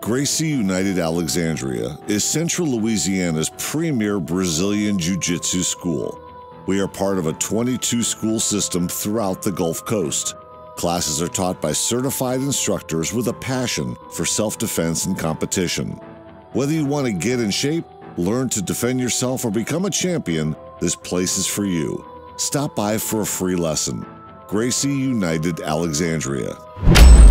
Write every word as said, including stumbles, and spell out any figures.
Gracie United Alexandria is Central Louisiana's premier Brazilian Jiu-Jitsu school. We are part of a twenty-two school system throughout the Gulf Coast. Classes are taught by certified instructors with a passion for self-defense and competition. Whether you want to get in shape, learn to defend yourself, or become a champion, this place is for you. Stop by for a free lesson. Gracie United Alexandria.